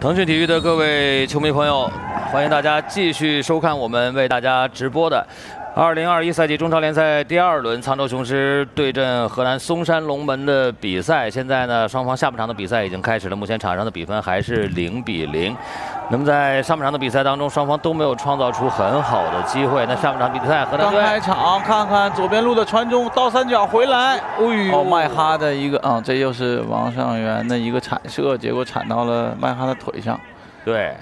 腾讯体育的各位球迷朋友，欢迎大家继续收看我们为大家直播的2021赛季中超联赛第2轮沧州雄狮对阵河南嵩山龙门的比赛。现在呢，双方下半场的比赛已经开始了，目前场上的比分还是0-0。那么在上半场的比赛当中，双方都没有创造出很好的机会。那下半场比赛，河南队刚开场，看看左边路的传中，倒三角回来，麦哈的一个这又是王上元的一个铲射，结果铲到了麦哈的腿上。 对。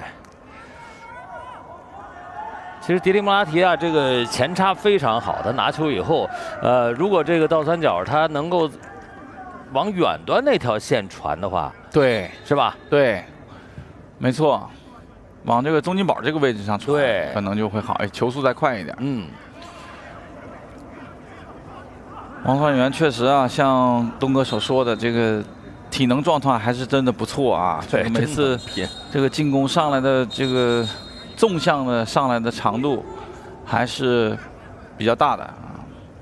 其实迪利莫拉提啊，这个前插非常好。他拿球以后，如果这个倒三角他能够往远端那条线传的话， 对， 是吧？ 对，没错，往这个钟金宝这个位置上传， 对， 可能就会好，球速再快一点。王上元确实啊，像东哥所说的，这个体能状态还是真的不错啊。 对， 每次这个进攻上来的这个。 纵向的上来的长度还是比较大的啊。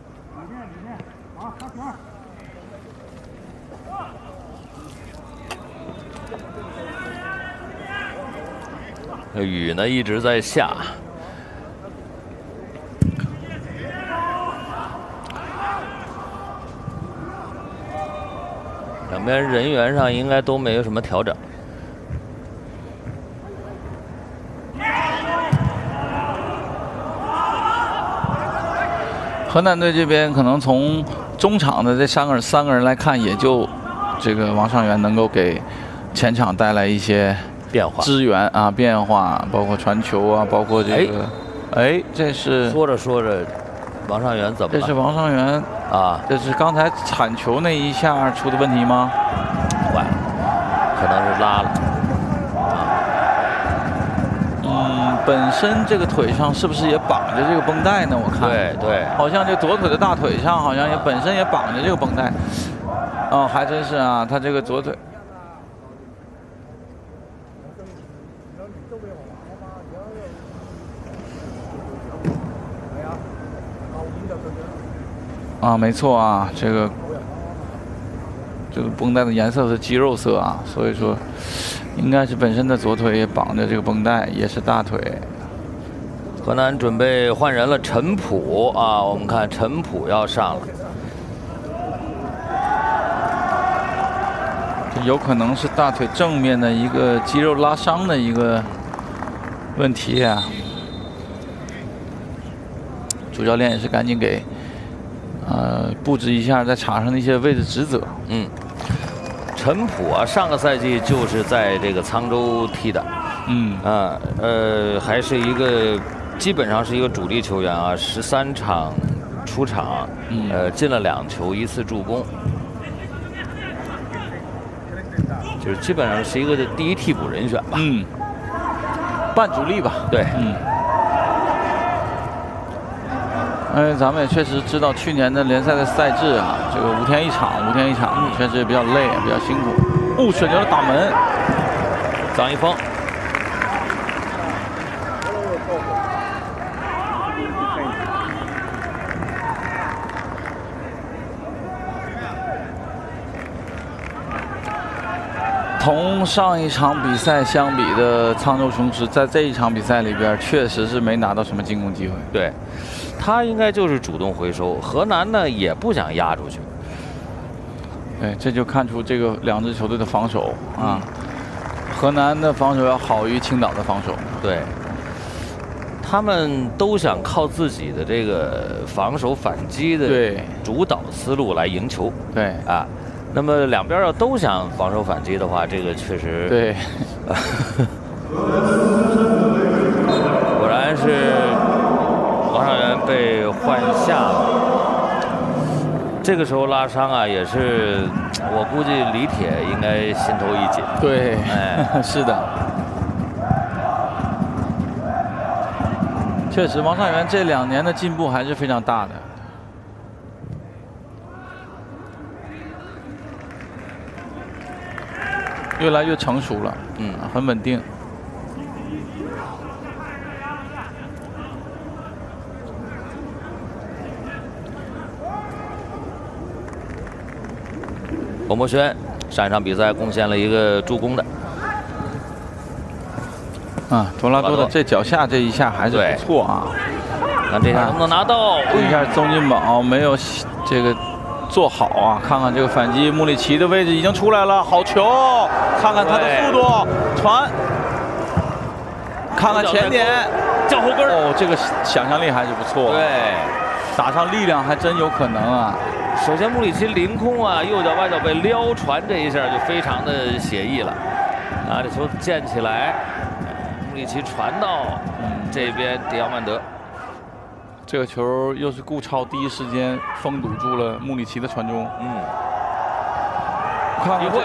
雨呢一直在下，两边人员上应该都没有什么调整。 河南队这边可能从中场的这三个人来看，也就这个王上元能够给前场带来一些变化、 支援啊、变化，包括传球啊，包括这个，这是说着说着，王上元怎么了？ 这是王上元啊，这是刚才铲球那一下出的问题吗？ 坏了，可能是拉了。 本身这个腿上是不是也绑着这个绷带呢？我看， 对， 好像这左腿的大腿上好像也本身也绑着这个绷带。哦，还真是啊，他这个左腿。啊，没错啊，这个绷带的颜色是肌肉色啊，所以说。 应该是本身的左腿也绑着这个绷带，也是大腿。 河南准备换人了，陈普啊，我们看陈普要上了， 这有可能是大腿正面的一个肌肉拉伤的一个问题啊。主教练也是赶紧给布置一下在场上的一些位置职责。 陈普啊，上个赛季就是在这个沧州踢的，还是一个基本上是一个主力球员啊，13场出场，进了2球，1次助攻，就是基本上是一个第一替补人选吧， 半主力吧， 对， 咱们也确实知道去年的联赛的赛制啊，这个5天1场，5天1场，确实比较累，比较辛苦。选择了打门， 张一峰。 同上一场比赛相比的沧州雄狮，在这一场比赛里边，确实是没拿到什么进攻机会。 对。 他应该就是主动回收，河南呢也不想压出去。 对，这就看出这个2支球队的防守啊，河南的防守要好于青岛的防守。 对，他们都想靠自己的这个防守反击的主导思路来赢球。 对啊，那么两边要都想防守反击的话，这个确实对， 果然是。 王上元被换下了，这个时候拉伤啊，也是我估计李铁应该心头一紧。 对，是的，确实王上元这2年的进步还是非常大的。越来越成熟了，很稳定。 冯博轩上一场比赛贡献了一个助攻的。 啊，多拉多的这脚下这一下还是不错啊。 看这下能不能拿到？ 这下宗金宝没有这个做好啊！看看这个反击，穆里奇的位置已经出来了，好球！看看他的速度，传，看看前点， 叫后跟哦，这个想象力还是不错。 对， 打上力量还真有可能啊。 首先穆里奇凌空啊，右脚外脚被撩传这一下就非常的写意了。拿着球溅起来，穆里奇传到这边迪奥曼德。 这个球又是顾超第一时间封堵住了穆里奇的传中。看一会，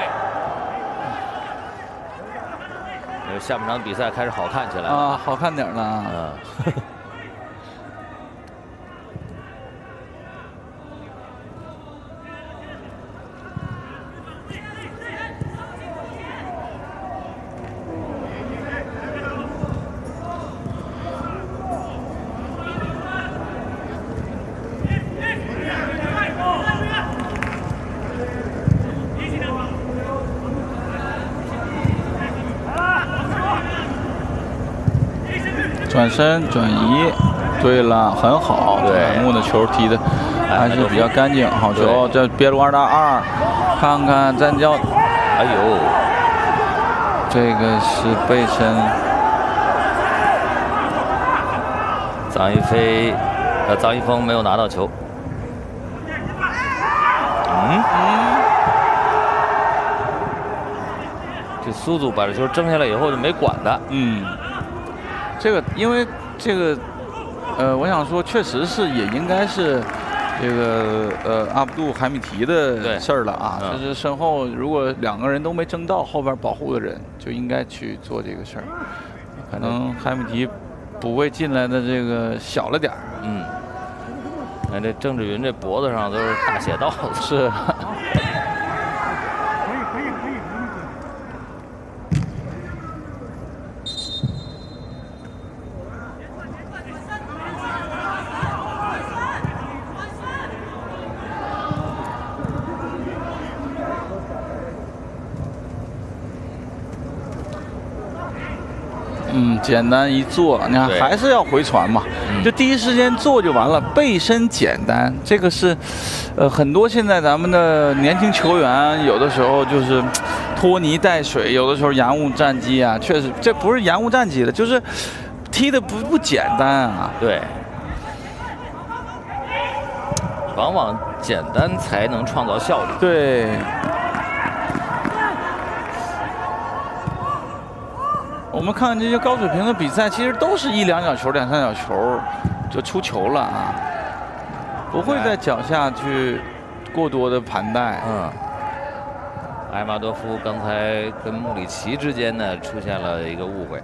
下半场比赛开始好看起来啊，好看点了。转身转移，对了，很好。对，木的球踢的还是比较干净，好球。这边路2打2，看看站脚， 哎呦， 这个是背身。 张一峰没有拿到球。这苏祖把这球争下来以后就没管他。 这个因为这个，我想说，确实是也应该是这个阿卜杜海米提的事儿了啊。就是身后如果2个人都没争到，后边保护的人就应该去做这个事儿。可能海米提补位进来的这个小了点儿。 看这郑志云这脖子上都是大血道子。 是。简单一做，你看还是要回传嘛，就第一时间做就完了。背身简单，这个是，很多现在咱们的年轻球员有的时候就是拖泥带水，有的时候延误战机啊，确实这不是延误战机了，就是踢的不简单啊。 对，往往简单才能创造效率。 对。我们看这些高水平的比赛，其实都是1、2脚球、2、3脚球就出球了啊，不会在脚下去过多的盘带。 埃马多夫刚才跟穆里奇之间呢出现了一个误会。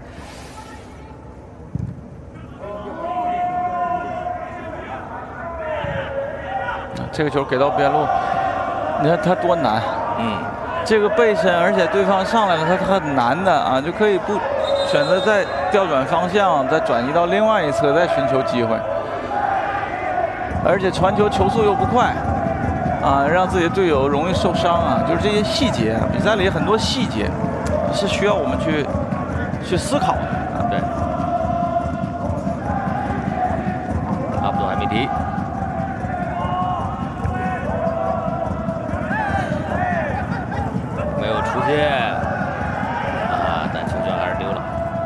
这个球给到边路，你看他多难。这个背身，而且对方上来了，他很难的啊，就可以不选择再调转方向，再转移到另外一侧，再寻求机会。而且传球球速又不快，啊，让自己的队友容易受伤啊。就是这些细节，比赛里很多细节是需要我们去思考的啊。 对，阿卜杜海米提。出界啊，但球权还是丢了。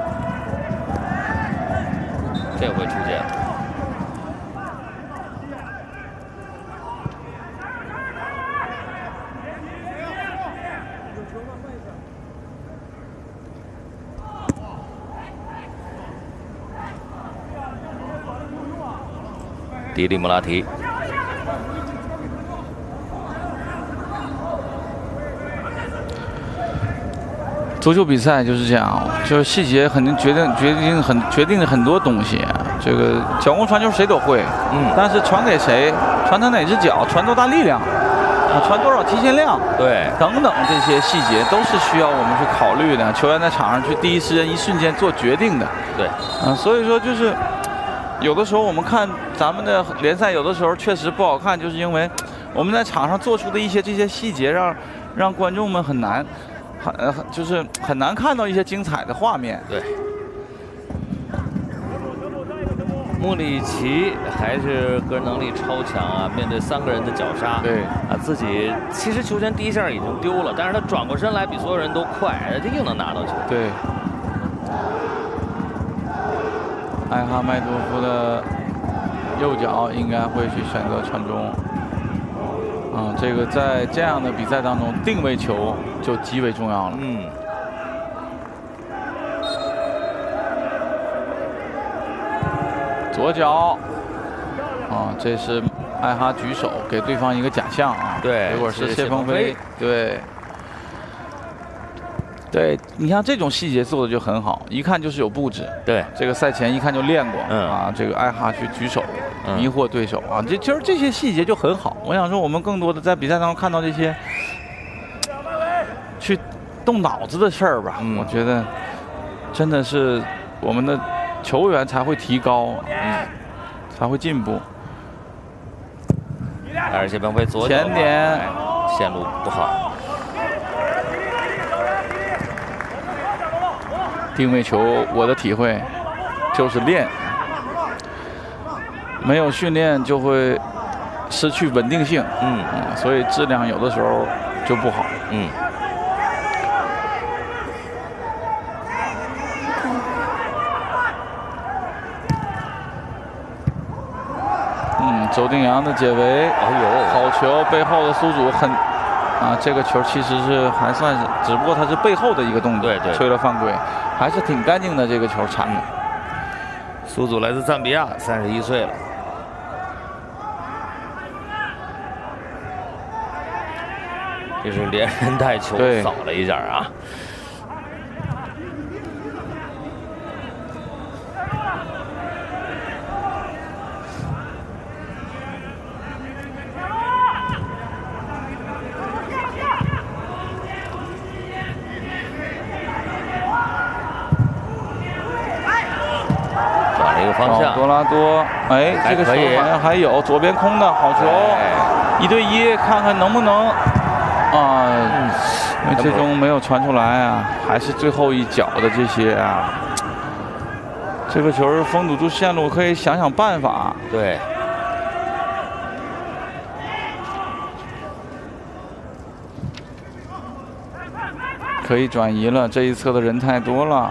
这回出界了。迪里穆拉提。 足球比赛就是这样，就是细节肯定决定了很多东西。这个脚弓传球谁都会，但是传给谁，传他哪只脚，传多大力量，传多少提前量， 对， 等等这些细节都是需要我们去考虑的。球员在场上去第一时间、一瞬间做决定的， 对， 所以说就是有的时候我们看咱们的联赛，有的时候确实不好看，就是因为我们在场上做出的这些细节，让观众们就是很难看到一些精彩的画面。 对， 穆里奇还是个人能力超强啊，面对3个人的绞杀， 对啊，自己其实球权第一下已经丢了，但是他转过身来比所有人都快，他硬能拿到球。 对。艾哈迈多夫的右脚应该会去选择传中。啊，这个在这样的比赛当中，定位球就极为重要了。 嗯。 左脚，啊，这是艾哈举手给对方一个假象啊。 对， 结果是谢鹏飞。对。对，你像这种细节做的就很好，一看就是有布置。 对， 这个赛前一看就练过。啊，这个艾哈去举手，迷惑对手啊，其实这些细节就很好。我想说，我们更多的在比赛当中看到这些去动脑子的事儿吧，我觉得真的是我们的球员才会提高，才会进步。 而且鹏飞左脚前点线路不好。 定位球，我的体会就是练，没有训练就会失去稳定性，所以质量有的时候就不好，周定洋的解围，好球，背后的苏祖很。啊，这个球其实是还算是，只不过它是背后的一个动作， 对， 吹了犯规，还是挺干净的。这个球铲的。 苏祖来自赞比亚，31岁了。这是连人带球扫了一下啊。方向多拉多，哎，这个球好像还有左边空的好球，1对1，看看能不能啊？因为最终没有传出来啊，还是最后一脚的这些啊。这个球封堵住线路，可以想想办法。 对。 可以转移了，这一侧的人太多了。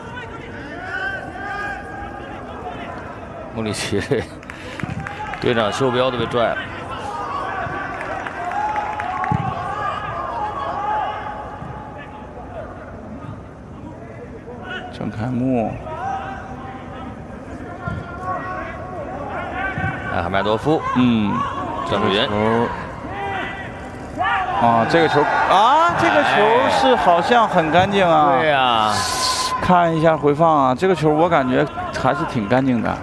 穆里奇队长袖标都被拽了。 郑凯木， 艾哈迈多夫，郑志云。 啊，这个球啊，这个球是好像很干净啊。 对呀， 看一下回放啊，这个球我感觉还是挺干净的。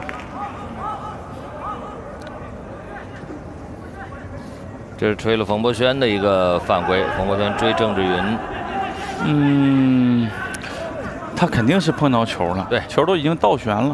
这是吹了冯博轩的一个犯规，冯博轩追郑志云。他肯定是碰到球了， 对， 球都已经倒悬了。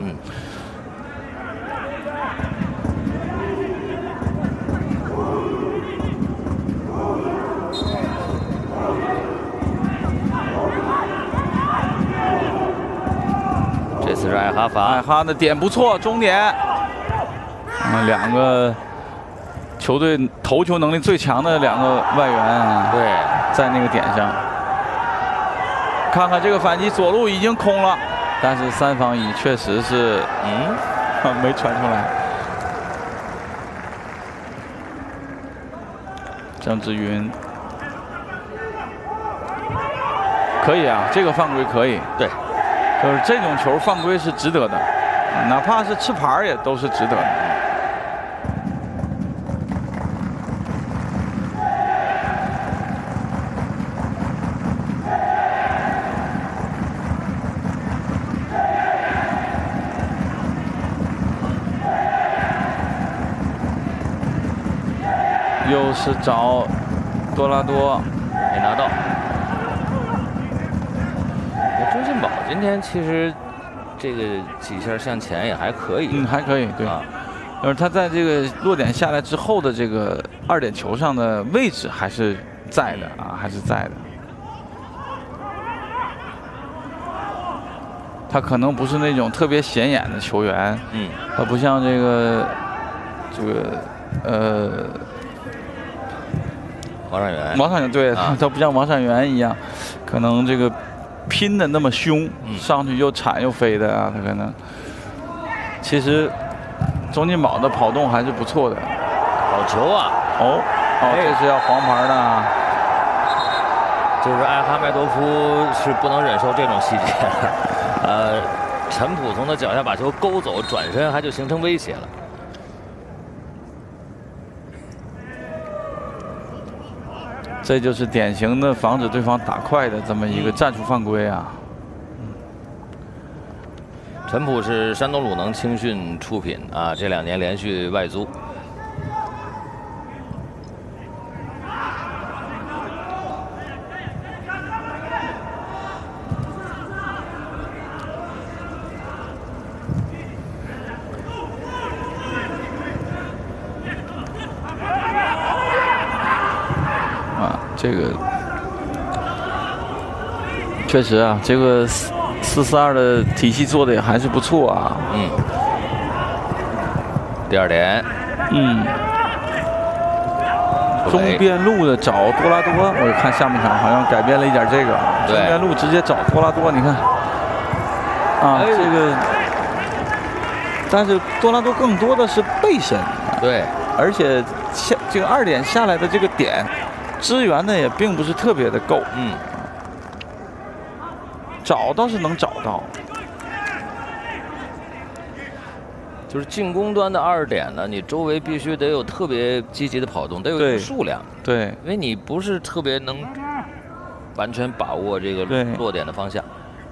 这次是艾哈罚， 艾哈的点不错，终点。两个球队投球能力最强的两个外援， 对， 在那个点上。看看这个反击，左路已经空了，但是3防1确实是，没传出来。郑志云，可以啊，这个犯规可以。 对， 就是这种球犯规是值得的，哪怕是吃牌也都是值得的。又是找多拉多， 没拿到。周信宝今天其实这个几下向前也还可以， 还可以，对。就是他在这个落点下来之后的这个2点球上的位置还是在的啊，还是在的。 他可能不是那种特别显眼的球员，他不像这个王上源对，他不像王上源一样，可能这个拼的那么凶，上去又铲又飞的啊，他可能。其实钟金宝的跑动还是不错的。 好球啊！ 这是要黄牌的啊。 就是艾哈迈多夫是不能忍受这种细节的。陈普从他脚下把球勾走，转身还就形成威胁了。 这就是典型的防止对方打快的这么一个战术犯规啊。 陈普是山东鲁能青训出品啊，这2年连续外租。 这个确实啊，这个4-4-2的体系做的也还是不错啊。 第2点。 中边路的找多拉多，我看下半场好像改变了一点这个。中边路直接找多拉多，你看。这个，但是多拉多更多的是背身。 对。 而且这个2点下来的这个点。支援呢也并不是特别的够，找倒是能找到， 就是进攻端的2点呢，你周围必须得有特别积极的跑动，得有一个数量， 对， 因为你不是特别能完全把握这个落点的方向。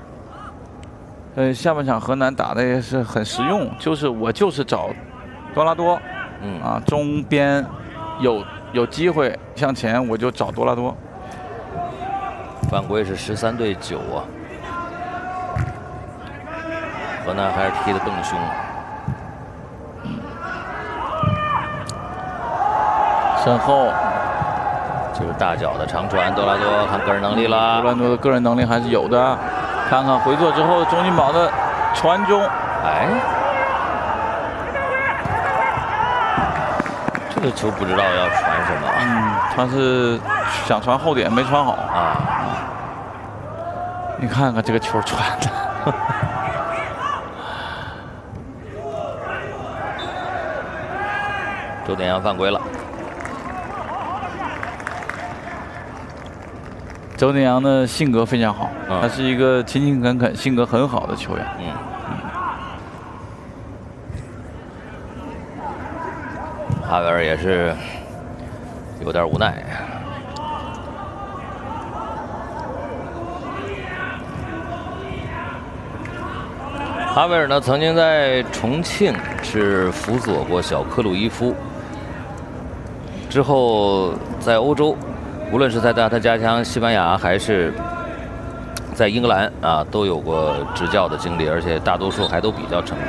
下半场河南打的也是很实用，我就是找多拉多，中边有机会向前，我就找多拉多。 犯规是13对9啊，河南还是踢得更凶。 身后， 这个大脚的长传，多拉多看个人能力了。 多拉多的个人能力还是有的，看看回做之后，钟金宝的传中， 这球不知道要传什么， 他是想传后点没传好啊。你看看这个球传的， 周典阳犯规了。 周典阳的性格非常好，他是一个勤勤恳恳、性格很好的球员。 哈维尔也是有点无奈。哈维尔呢，曾经在重庆是辅佐过小克鲁伊夫，之后在欧洲，无论是在他家乡西班牙还是在英格兰啊，都有过执教的经历，而且大多数还都比较成功。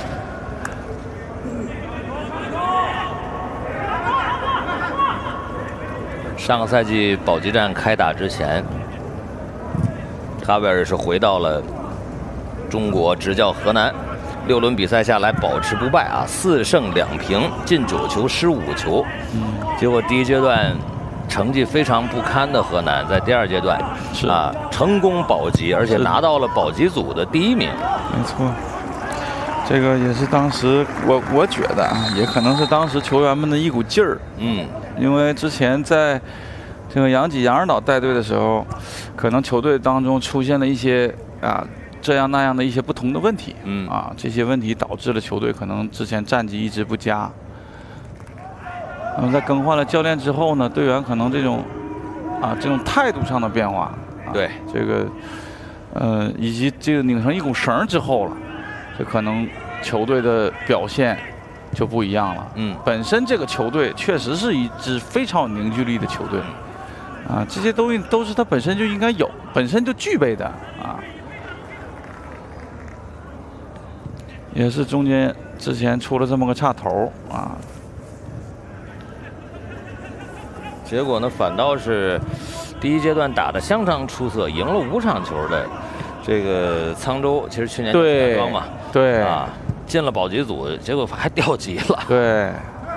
上个赛季保级战开打之前，哈维尔是回到了中国执教河南，6轮比赛下来保持不败啊，4胜2平，进9球失5球。结果第一阶段成绩非常不堪的河南，在第2阶段成功保级，而且拿到了保级组的第1名。 没错，这个也是当时我觉得啊，也可能是当时球员们的一股劲儿。因为之前在这个杨指导带队的时候，可能球队当中出现了一些这样那样的一些不同的问题，这些问题导致了球队可能之前战绩一直不佳。那么在更换了教练之后呢，队员可能这种态度上的变化， 对这个以及这个拧成一股绳之后了，这可能球队的表现就不一样了。本身这个球队确实是一支非常有凝聚力的球队，这些东西都是他本身就应该有，本身就具备的啊。也是中间之前出了这么个岔头啊， 结果呢反倒是第一阶段打得相当出色，赢了5场球的这个沧州其实去年对装嘛， 对啊，进了保级组，结果还掉级了。 对。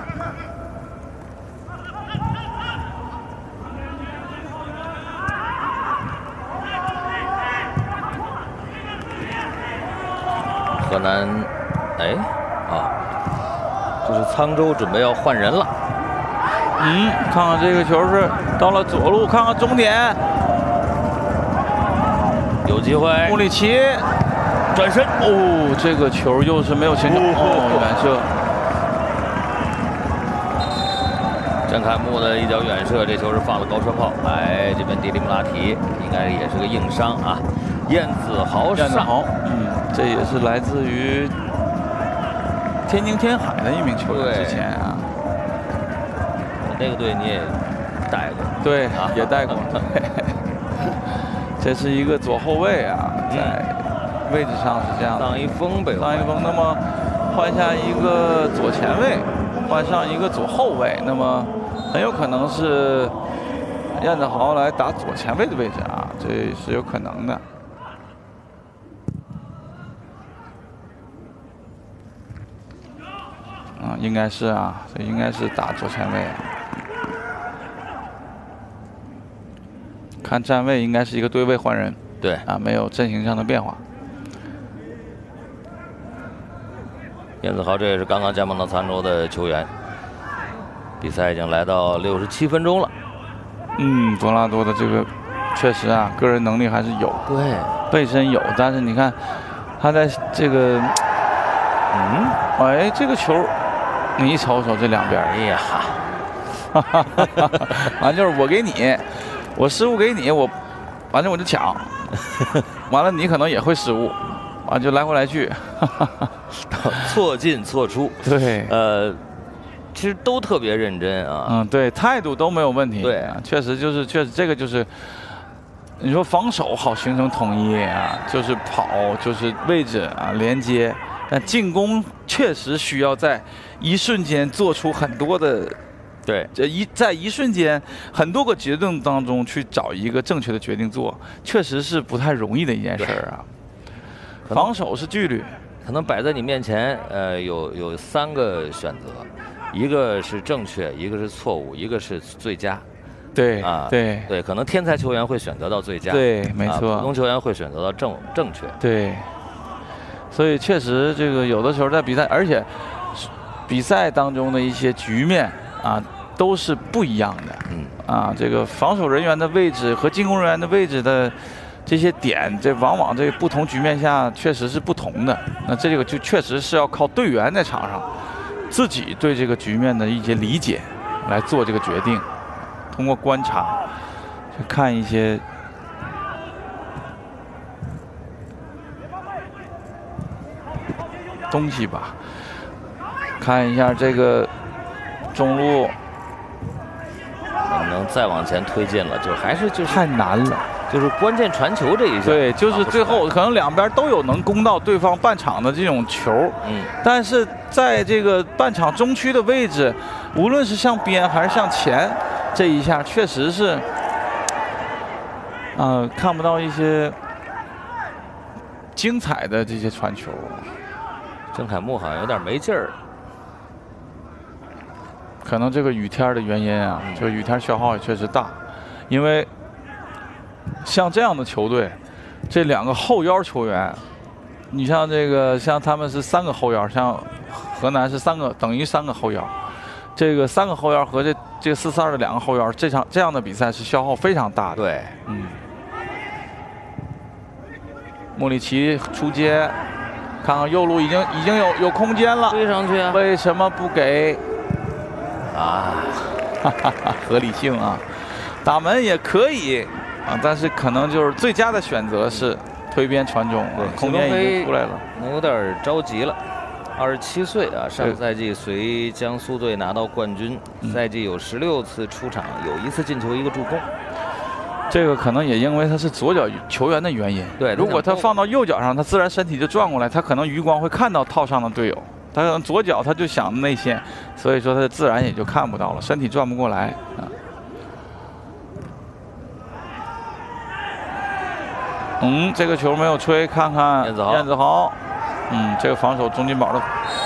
河南，哎，啊，就是沧州准备要换人了。 看看这个球是到了左路，看看终点， 有机会。 穆里奇转身，哦，这个球又是没有形成远射。 郑凯木的一脚远射，这球是放了高射炮。哎，这边迪里穆拉提应该也是个硬伤啊。燕子豪上， 这也是来自于天津天海的一名球员之前啊。 那个队你也带过， 对，也带过。这是一个左后卫啊，在位置上是这样的。 张一峰被张一峰，那么换下一个左前卫，换上一个左后卫，那么很有可能是燕子豪来打左前卫的位置啊，这是有可能的。应该是啊，这应该是打左前卫。看站位应该是一个对位换人， 对啊，没有阵型上的变化。 燕子豪这也是刚刚加盟到沧州的球员，比赛已经来到67分钟了。 多拉多的这个确实啊，个人能力还是有， 对， 背身有，但是你看他在这个，哎，这个球你一瞅瞅这两边， 哎呀， 完就是我给你。我失误给你，反正我就抢，完了你可能也会失误，完就来回来去， 错进错出。 对， 其实都特别认真啊。 对，态度都没有问题。 对， 确实这个就是，你说防守好形成统一啊，就是跑就是位置啊连接，但进攻确实需要在一瞬间做出很多的。 对， 在一瞬间，很多个决定当中去找一个正确的决定做，确实是不太容易的一件事儿啊。防守是纪律， 可能摆在你面前，有3个选择，一个是正确，一个是错误，一个是最佳。 对啊， 对， 可能天才球员会选择到最佳， 对，没错。 普通球员会选择到正确。 对，所以确实这个有的时候在比赛，而且比赛当中的一些局面啊。都是不一样的，这个防守人员的位置和进攻人员的位置的这些点，这往往这不同局面下确实是不同的。那这个就确实是要靠队员在场上自己对这个局面的一些理解来做这个决定，通过观察去看一些东西吧，看一下这个中路。 能再往前推进了，就是太难了， 就是关键传球这一下。 对，就是最后可能两边都有能攻到对方半场的这种球，但是在这个半场中区的位置，无论是向边还是向前，这一下确实是，看不到一些精彩的这些传球。 郑凯木好像有点没劲儿。 可能这个雨天的原因啊，这个雨天消耗也确实大，因为像这样的球队，这2个后腰球员，你像像他们是3个后腰，像河南是等于3个后腰，这个3个后腰和这4-4-2的2个后腰，这样的比赛是消耗非常大的。 对， 穆里奇出接，看看右路已经有空间了， 追上去啊？ 为什么不给？合理性啊，打门也可以但是可能就是最佳的选择是推边传中，空间已经出来了， 有点着急了。27岁啊，上赛季随江苏队拿到冠军，赛季有16次出场，有1次进球，1个助攻。 这个可能也因为他是左脚球员的原因。 对， 如果他放到右脚上，他自然身体就转过来，他可能余光会看到套上的队友。他可能左脚他就想内线，所以说他自然也就看不到了，身体转不过来这个球没有吹，看看燕子豪，这个防守钟金宝的，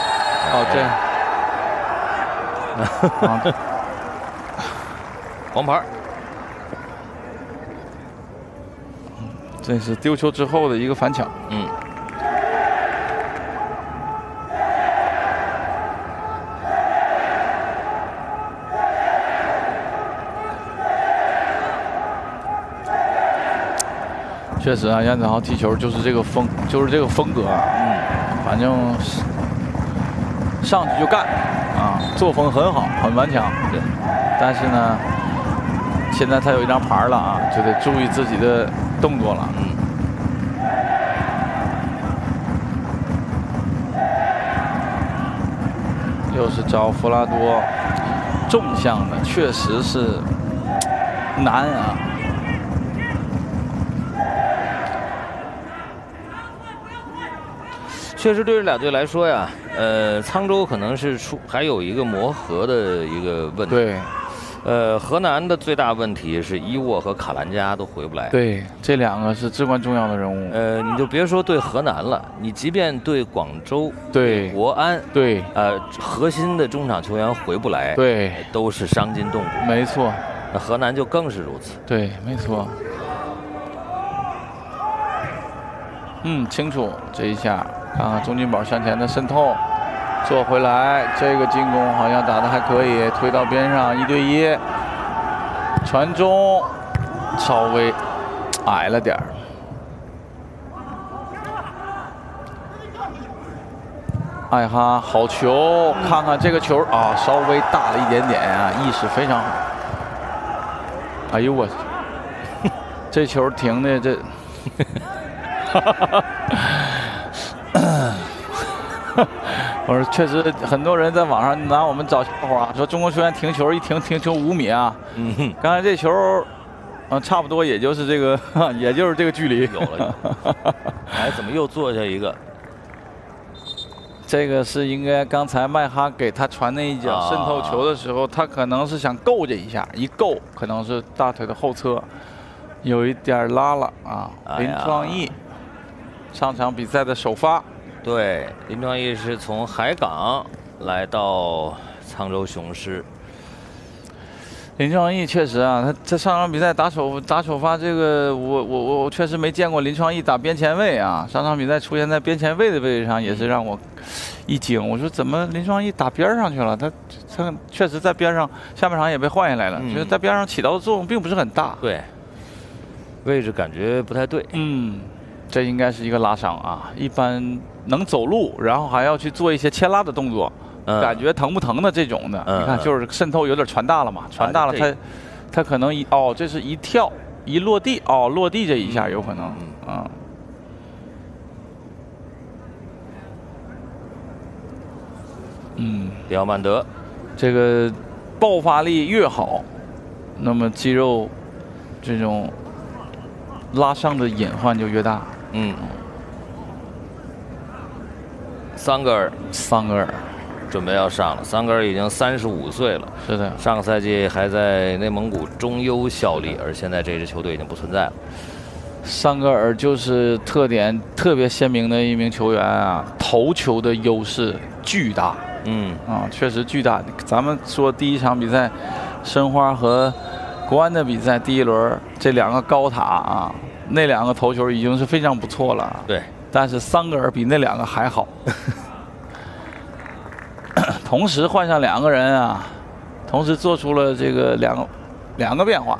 黄牌。 这是丢球之后的一个反抢。确实啊，燕子豪踢球就是这个风格啊。反正上去就干啊，作风很好，很顽强。对，但是呢，现在他有一张牌了啊，就得注意自己的动作了。又是找弗拉多，纵向的确实是难啊。 确实，对这俩队来说呀，沧州可能是还有一个磨合的一个问题。 对。 河南的最大问题是伊沃和卡兰加都回不来。 对，这两个是至关重要的人物。 你就别说对河南了，你即便对广州、 对国安、 对， 核心的中场球员回不来， 对， 都是伤筋动骨。 没错。 那河南就更是如此。 对，没错。清楚这一下，看看钟金宝向前的渗透。做回来，这个进攻好像打得还可以，推到边上1对1，传中稍微矮了点儿。艾哈好球，看看这个球啊，稍微大了一点点啊，意识非常好。哎呦我，这球停的这。我说，确实很多人在网上拿我们找笑话，说中国球员停球一停球5米啊。刚才这球，差不多也就是这个，也就是这个距离。 有了，哎，怎么又做下一个？ 这个是应该刚才麦哈给他传那一脚渗透球的时候，他可能是想够这一下，一够可能是大腿的后侧有一点拉了啊。林创义上场比赛的首发。 对，林创义是从海港来到沧州雄狮。 林创义确实啊，他这上场比赛打首发，这个我确实没见过林创义打边前卫啊。上场比赛出现在边前卫的位置上，也是让我一惊。我说怎么林创义打边上去了？他确实在边上，下半场也被换下来了，觉得在边上起到的作用并不是很大。 对，位置感觉不太对。 这应该是一个拉伤啊，一般能走路，然后还要去做一些牵拉的动作，感觉疼不疼的这种的，你看就是渗透有点传大了嘛，传大了他可能这是一跳一落地落地这一下有可能啊。 迪奥曼德， 这个爆发力越好，那么肌肉这种拉伤的隐患就越大。 桑格尔准备要上了，桑格尔已经35岁了。 是的， 上个赛季还在内蒙古中优效力，而现在这支球队已经不存在了。 桑格尔就是特点特别鲜明的一名球员啊，头球的优势巨大。确实巨大。咱们说第一场比赛，申花和国安的比赛第一轮，这两个高塔啊，那两个头球已经是非常不错了。 对， 但是桑格尔比那两个还好。同时换上两个人啊，同时做出了这个两个变化。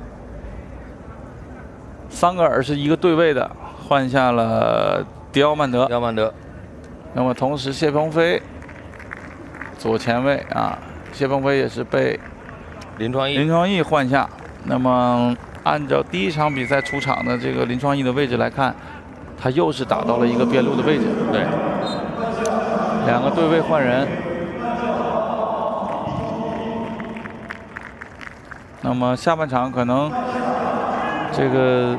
桑格尔是一个对位的，换下了迪奥曼德。那么同时谢鹏飞左前卫啊，谢鹏飞也是被林创义换下。那么按照第一场比赛出场的这个林创义的位置来看，他又是打到了一个边路的位置。 对， 两个对位换人。那么下半场可能这个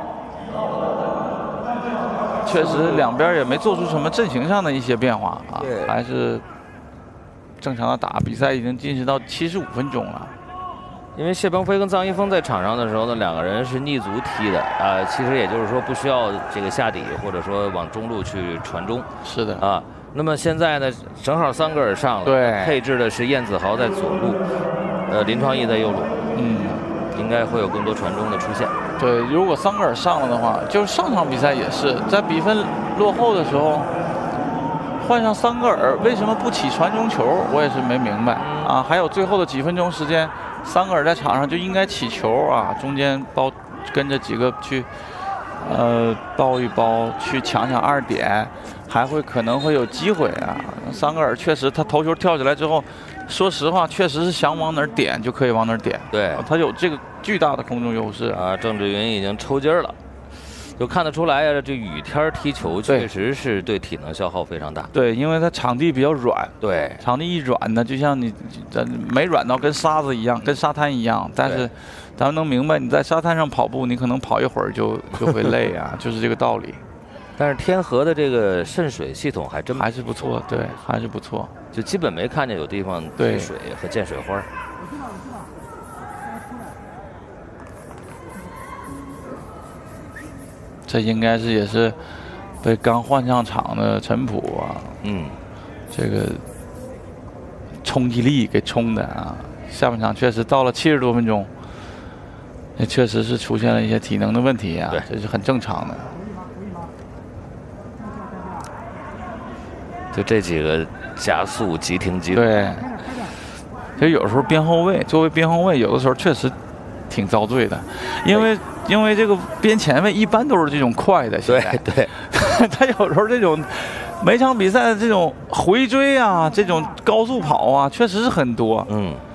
确实两边也没做出什么阵型上的一些变化啊，还是正常的打。比赛已经进行到75分钟了。 因为谢鹏飞跟臧一峰在场上的时候呢，两个人是逆足踢的啊，其实也就是说不需要这个下底或者说往中路去传中。 是的啊，那么现在呢，正好桑格尔上了， 对， 配置的是燕子豪在左路，林创义在右路，应该会有更多传中的出现。 对，如果桑格尔上了的话，就是上场比赛也是在比分落后的时候。换上桑格尔，为什么不起传中球？我也是没明白啊。还有最后的几分钟时间，桑格尔在场上就应该起球啊，中间跟着几个去，包一包，去抢2点，还会可能会有机会啊。桑格尔确实，他头球跳起来之后，说实话，确实是想往哪儿点就可以往哪儿点。 对， 他有这个巨大的空中优势啊。郑志云已经抽筋了。就看得出来啊，这雨天踢球确实是对体能消耗非常大。 对，因为它场地比较软。 对， 场地一软呢，就像你没软到跟沙子一样，跟沙滩一样。但是，咱们能明白，你在沙滩上跑步，你可能跑一会儿就会累啊，就是这个道理。 但是天河的这个渗水系统还是不错，对，还是不错， 就基本没看见有地方积水和溅水花。 这应该是也是被刚换上场的陈普啊，这个冲击力给冲的啊，下半场确实到了70多分钟，也确实是出现了一些体能的问题啊，这是很正常的。 就这几个加速急停急对，其实有时候边后卫作为边后卫，有的时候确实挺遭罪的，因为这个边前卫一般都是这种快的， 对， 他有时候这种每场比赛的这种回追啊，这种高速跑啊，确实是很多。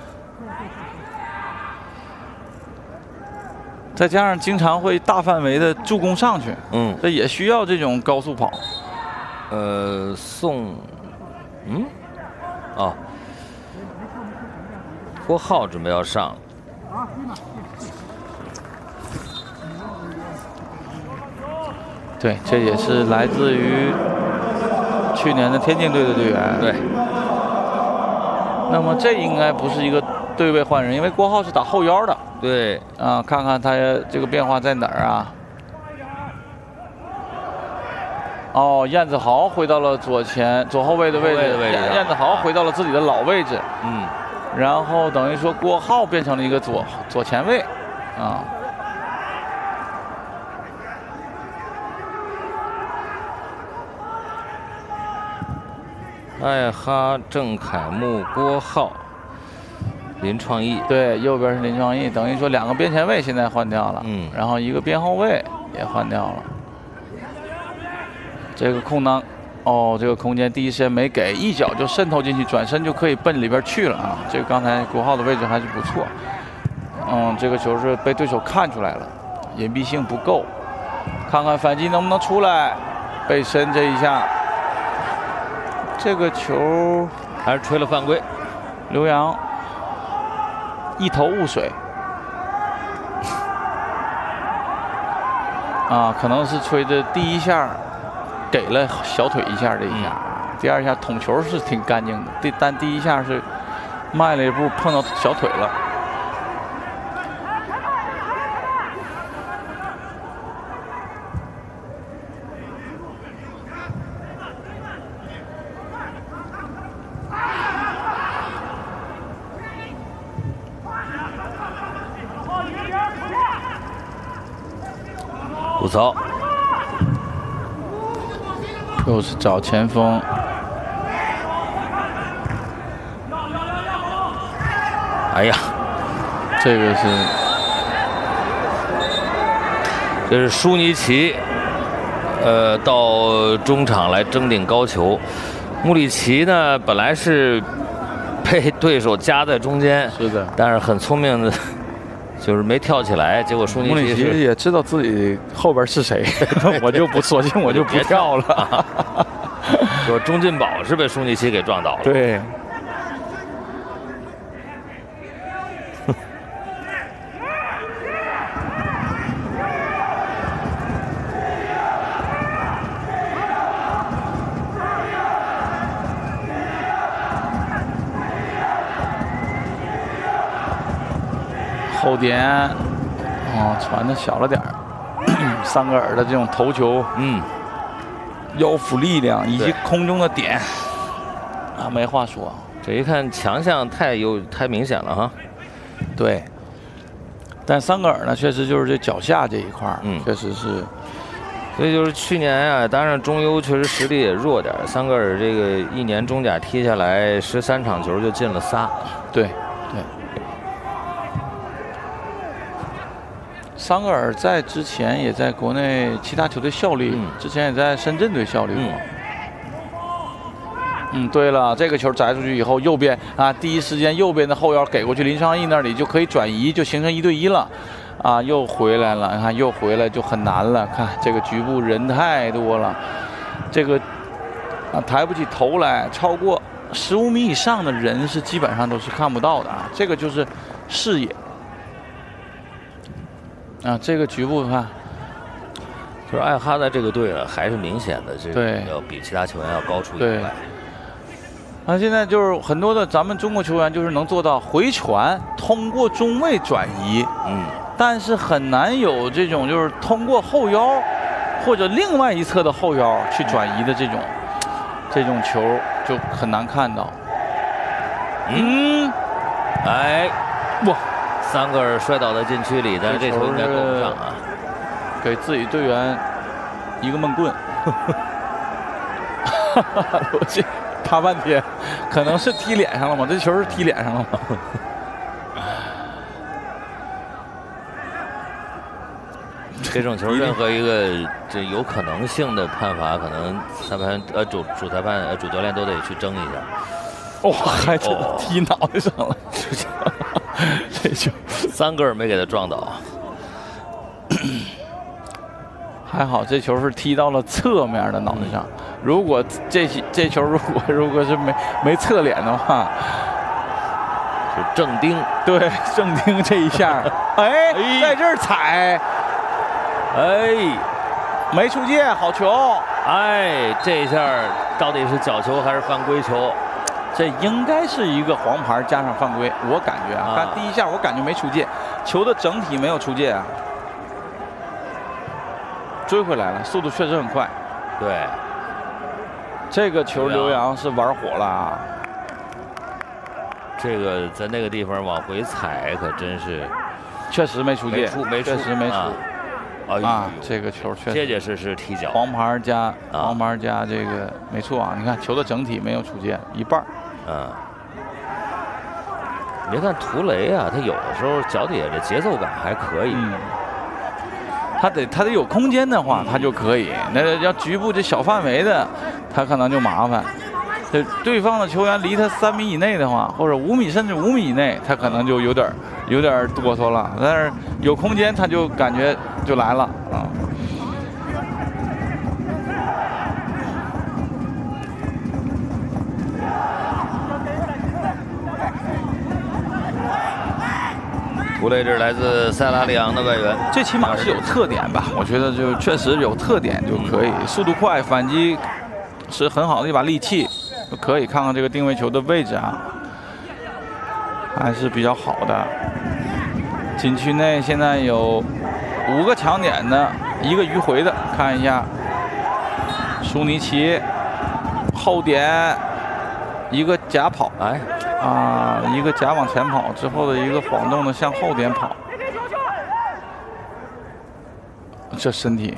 再加上经常会大范围的助攻上去，这也需要这种高速跑。 郭浩准备要上。 对，这也是来自于去年的天津队的队员。 对。 那么这应该不是一个对位换人，因为郭浩是打后腰的。 对。 啊，看看他这个变化在哪儿啊？哦，燕子豪回到了左后卫的位置。燕子豪回到了自己的老位置。然后等于说郭浩变成了一个左前卫，啊。 艾哈、郑凯木、郭浩、林创义， 对，右边是林创义，等于说2个边前卫现在换掉了，然后1个边后卫也换掉了。这个空档，这个空间第一时间没给，一脚就渗透进去，转身就可以奔里边去了啊！这个刚才郭浩的位置还是不错，这个球是被对手看出来了，隐蔽性不够，看看反击能不能出来，背身这一下。这个球还是吹了犯规， 刘洋一头雾水啊，可能是吹的第一下给了小腿一下，这一下，第2下捅球是挺干净的，但第1下是迈了一步碰到小腿了。 补操， 又是找前锋， 哎呀， 这个是舒尼奇，到中场来争顶高球。穆里奇呢，本来是被对手夹在中间， 是的， 但是很聪明的。就是没跳起来，结果舒尼奇穆里奇也知道自己后边是谁，我就不，索性我就不跳了。 说钟进宝是被舒尼奇给撞倒了。 对。 后点，哦，传的小了点儿。桑格尔的这种头球，腰腹力量以及空中的点，啊，没话说。 这一看强项太明显了哈。 对。但桑格尔呢，确实就是这脚下这一块儿，确实是。 所以就是去年啊，当然中优确实实力也弱点。桑格尔这个一年中甲踢下来13场球就进了仨。 对。桑格尔在之前也在国内其他球队效力，之前也在深圳队效力过。对了，这个球摘出去以后，右边啊，第一时间右边的后腰给过去，林尚义那里就可以转移，就形成1对1了。啊，又回来了，你看又回来就很难了。看这个局部人太多了，这个啊抬不起头来，超过15米以上的人是基本上都是看不到的啊。这个就是视野。啊，这个局部看， 就是艾哈在这个队啊，还是明显的这个要比其他球员要高出一块。 那现在就是很多的咱们中国球员就是能做到回传，通过中卫转移，但是很难有这种就是通过后腰或者另外一侧的后腰去转移的这种球就很难看到。 哎，哇！桑格尔摔倒在禁区里，但是这球应该够不上啊！ 给自己队员一个闷棍。我这趴半天，可能是踢脸上了吗？这球是踢脸上了吗？ 这种球任何一个这有可能性的判罚，可能主裁判主教练都得去争一下。 哇，还真踢脑袋上了。这球桑格尔没给他撞倒， 还好这球是踢到了侧面的脑袋上。如果这球如果是没侧脸的话， 就正钉。 对，正钉这一下，哎，在这儿踩， 哎， 没出界，好球。 哎，这一下到底是角球还是犯规球？ 这应该是一个黄牌加上犯规，我感觉啊，看第一下我感觉没出界，球的整体没有出界啊，追回来了，速度确实很快。 对， 这个球刘洋是玩火了啊， 这个在那个地方往回踩可真是， 确实没出界，确实没出。啊，这个球确实结实踢脚， 黄牌加这个没错啊！你看球的整体没有出界一半。 别看图雷啊，他有的时候脚底下这节奏感还可以。 他得有空间的话，他就可以。那要局部这小范围的，他可能就麻烦。这对方的球员离他3米以内的话，或者5米甚至5米以内，他可能就有点哆嗦了。但是有空间，他就感觉就来了啊。 图雷这是来自塞拉利昂的外援， 最起码是有特点吧？我觉得就确实有特点就可以，速度快，反击是很好的一把利器。可以看看这个定位球的位置啊，还是比较好的。禁区内现在有5个抢点的，1个迂回的，看一下。舒尼奇后点1个假跑， 哎啊，1个假往前跑之后的1个晃动的向后点跑，这身体。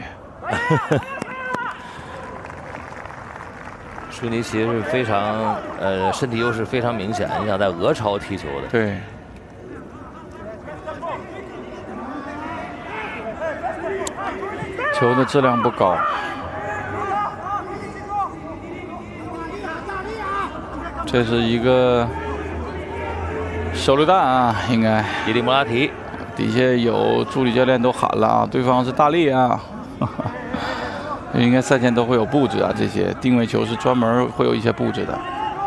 舒尼奇是非常身体优势非常明显，你想在俄超踢球的。 对。球的质量不高。这是一个手榴弹啊，应该。 伊利莫拉提底下有助理教练都喊了啊，对方是大力啊。应该赛前都会有布置啊，这些定位球是专门会有一些布置的。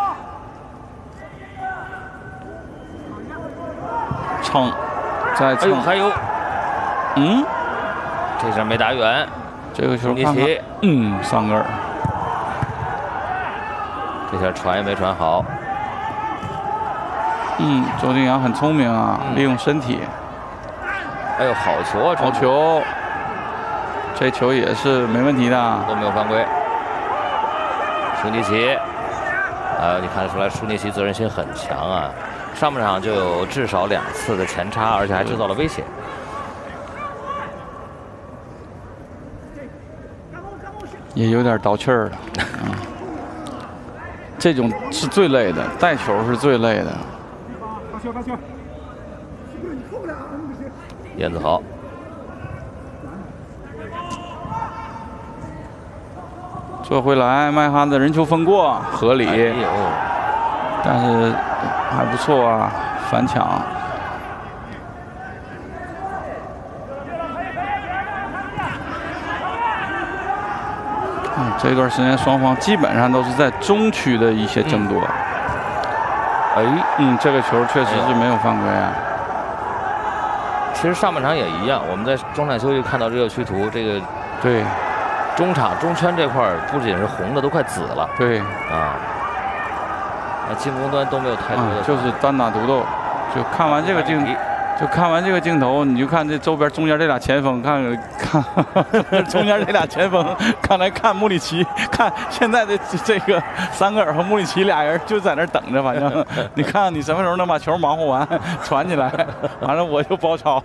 蹭，再蹭， 还有，这下没打远， 这个球看看，桑格尔， 这下传也没传好。 周定洋很聪明啊，利用身体。 哎呦，好球啊！ 好球，这球也是没问题的， 都没有犯规。舒尼奇，你看得出来，舒尼奇责任心很强啊。上半场就有至少2次的前插，而且还制造了威胁。 也有点倒气儿了。这种是最累的，带球是最累的。 燕子豪， 这回来麦哈的人球分过，合理，但是还不错啊，反抢。这段时间双方基本上都是在中区的一些争夺。这个球确实是没有犯规啊。 其实上半场也一样，我们在中场休息看到热区图，这个对中场中圈这块不仅是红的，都快紫了。 对啊，那进攻端都没有太多的， 就是单打独斗。就看完这个镜头，你就看这周边中间这俩前锋，看中间这俩前锋，刚才看穆里奇，看现在的这个桑格尔和穆里奇俩人就在那等着，反正你看你什么时候能把球忙活完传起来，完了我就包抄。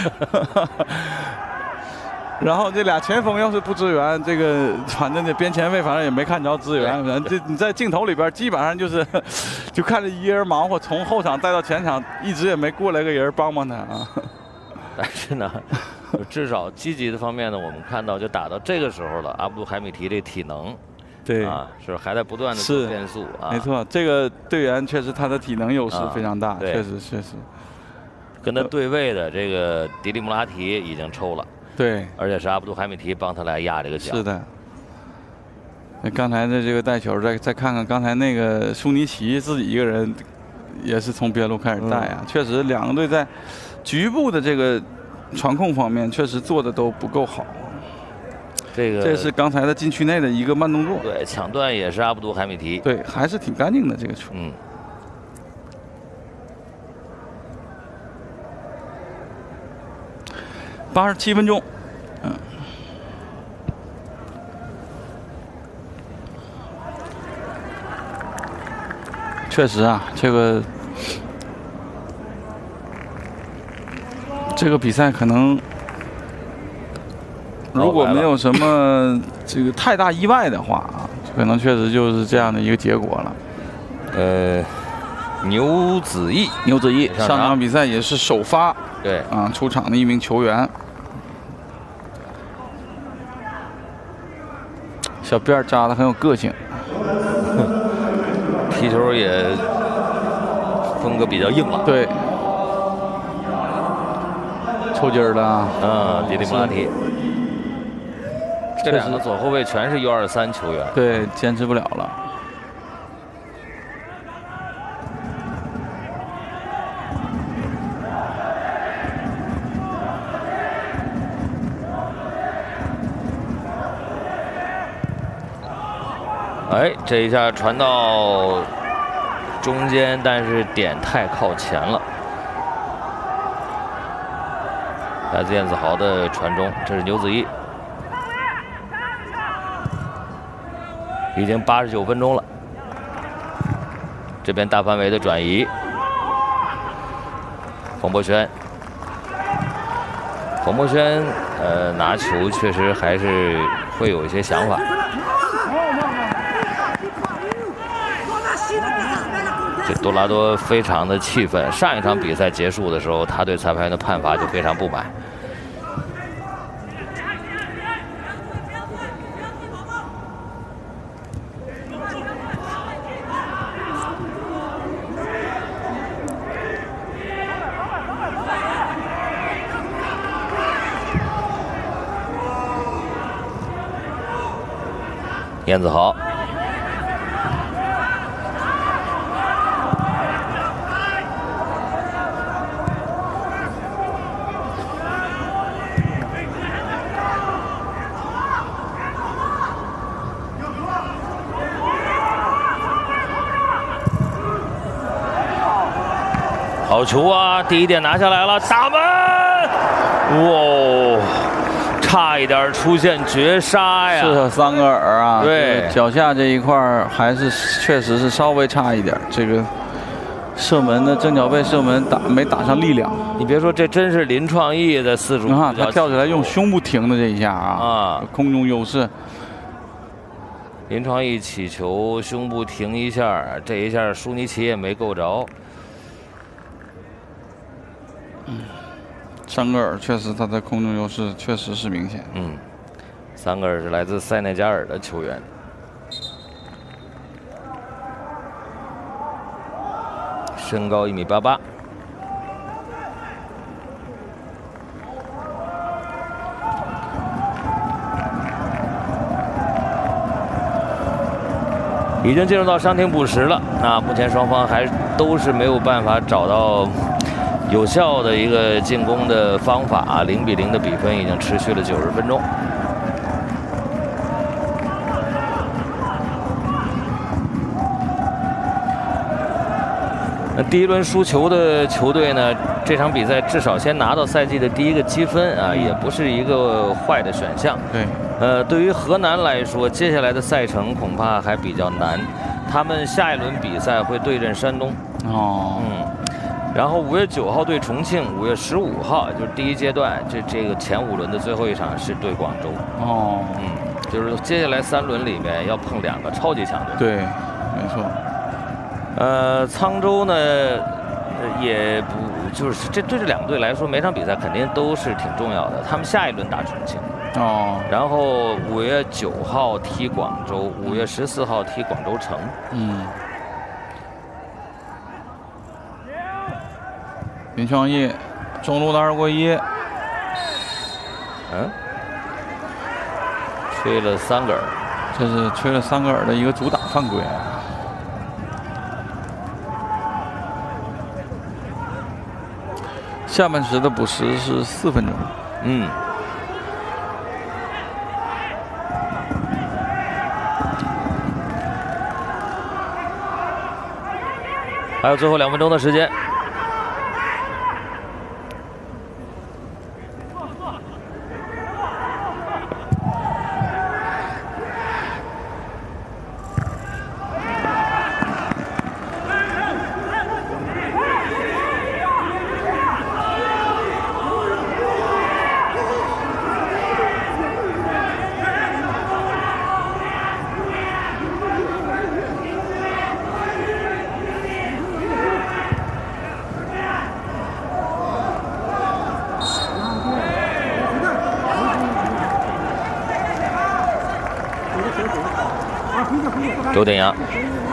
然后这俩前锋要是不支援，这个反正这边前卫反正也没看着支援。这你在镜头里边基本上就看着一人忙活，从后场带到前场，一直也没过来个人帮他啊。 但是呢，至少积极的方面呢，我们看到就打到这个时候了，阿布杜海米提这体能， 对啊，是还在不断的做变速啊。 没错，这个队员确实他的体能优势非常大，确实。 跟他对位的这个迪利穆拉提已经抽了。 对， 而且是阿布杜海米提帮他来压这个脚。 是的。那刚才的这个带球，再看看刚才那个舒尼奇自己一个人，也是从边路开始带啊。确实，两个队在局部的这个传控方面，确实做的都不够好。这是刚才的禁区内的一个慢动作。 对，抢断也是阿布杜海米提。 对，还是挺干净的这个球。87分钟，确实啊，这个比赛可能如果没有什么这个太大意外的话啊，可能确实就是这样的一个结果了。 牛子毅上场比赛也是首发， 对啊，出场的一名球员。小辫扎的很有个性， 踢球也风格比较硬朗。 对，抽筋儿了。 迪利穆拉提，这两个左后卫全是U23球员。 对，坚持不了了。 这一下传到中间，但是点太靠前了。来自燕子豪的传中，这是牛子毅。已经89分钟了，这边大范围的转移，冯博轩，拿球确实还是会有一些想法。这多拉多非常的气愤，上一场比赛结束的时候，他对裁判员的判罚就非常不满。燕子豪。好球啊！第一点拿下来了，打门！ 哇，差一点出现绝杀呀！ 是桑格尔啊， 对， 脚下这一块还是确实是稍微差一点。这个射门的正脚背射门没打上力量。 你别说，这真是林创意的四主。 你看他跳起来用胸部停的这一下啊，空中优势。 林创意起球，胸部停一下，这一下舒尼奇也没够着。 桑格尔确实他的空中优势确实是明显。 桑格尔是来自塞内加尔的球员。身高1.88米。已经进入到伤停补时了。那目前双方还都是没有办法找到有效的一个进攻的方法。0-0的比分已经持续了90分钟。那第一轮输球的球队呢，这场比赛至少先拿到赛季的第1个积分啊，也不是一个坏的选项。 对。 对于河南来说，接下来的赛程恐怕还比较难。他们下一轮比赛会对阵山东。然后5月9号对重庆，5月15号就是第1阶段，这个前5轮的最后一场是对广州。就是接下来3轮里面要碰2个超级强队。 对，没错。 沧州呢，也不就是对这2个队来说，每场比赛肯定都是挺重要的。他们下一轮打重庆。然后5月9号踢广州，5月14号踢广州城。 林创意中路的2过1。 吹了桑格尔， 这是吹了桑格尔的一个主打犯规。下半时的补时是4分钟。 还有最后2分钟的时间。9点压，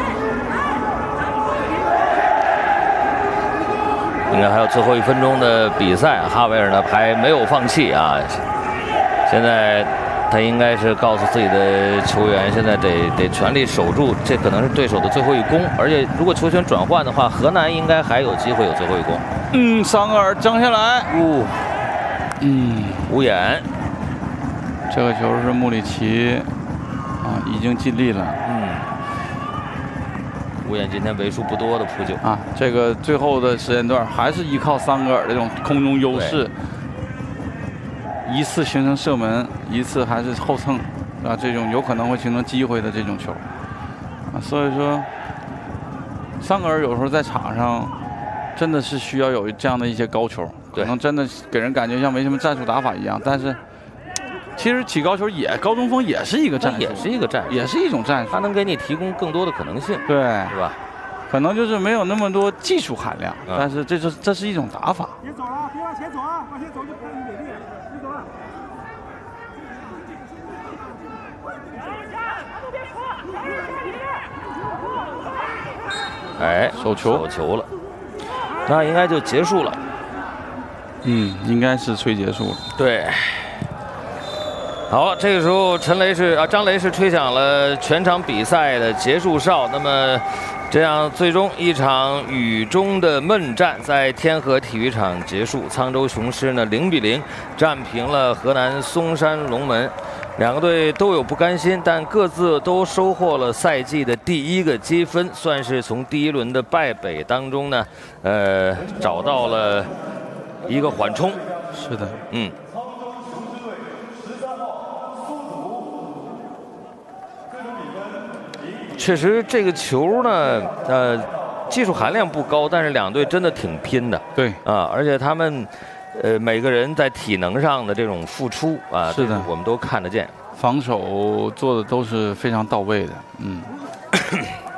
应该还有最后1分钟的比赛。哈维尔呢还没有放弃啊，现在他应该是告诉自己的球员，现在得全力守住，这可能是对手的最后一攻。而且如果球权转换的话，河南应该还有机会有最后一攻。 桑格尔争下来， 无眼， 这个球是穆里奇已经尽力了。 无眼今天为数不多的扑救这个最后的时间段还是依靠桑格尔的这种空中优势，一次形成射门，一次还是后蹭这种有可能会形成机会的这种球所以说桑格尔有时候在场上真的是需要有这样的一些高球，可能真的给人感觉像没什么战术打法一样，但是其实起高球高中锋也是一个战术， 也是一种战术，它能给你提供更多的可能性， 对， 是吧？ 可能就是没有那么多技术含量，但是这是一种打法。 别走了，别往前走啊！往前走就不让你给力了。别走了。 手球了，那应该就结束了。 应该是吹结束了。 对。好了，这个时候张雷是吹响了全场比赛的结束哨。那么，这样最终一场雨中的闷战在天河体育场结束。沧州雄狮呢0-0战平了河南嵩山龙门。2个队都有不甘心，但各自都收获了赛季的第1个积分，算是从第1轮的败北当中呢，找到了一个缓冲。 是的， 嗯。确实，这个球呢，技术含量不高，但是两队真的挺拼的。 对啊，而且他们，每个人在体能上的这种付出啊， 是的， 我们都看得见。 防守做的都是非常到位的，嗯。